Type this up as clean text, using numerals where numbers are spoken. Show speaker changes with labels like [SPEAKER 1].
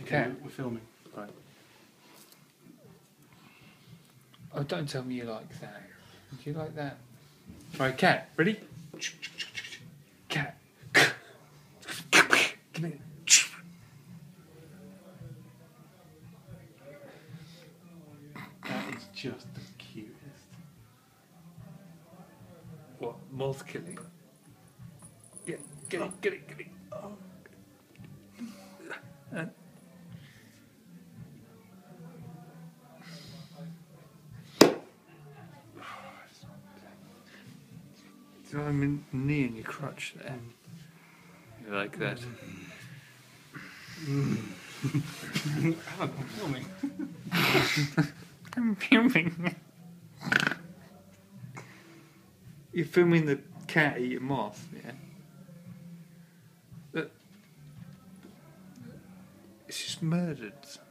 [SPEAKER 1] Okay.
[SPEAKER 2] We're filming.
[SPEAKER 1] Right. Oh, don't tell me you like that. Do you like that? Right, cat. Ready? Cat. Come here.
[SPEAKER 2] That is just the cutest.
[SPEAKER 1] What? Moth killing? Yeah, get it, get it, get it. Oh. Do you know what I mean? Knee in your crotch there. You like that?
[SPEAKER 2] Alan, I'm filming.
[SPEAKER 1] I'm filming. You're filming the cat eat a moth, yeah? But it's just murdered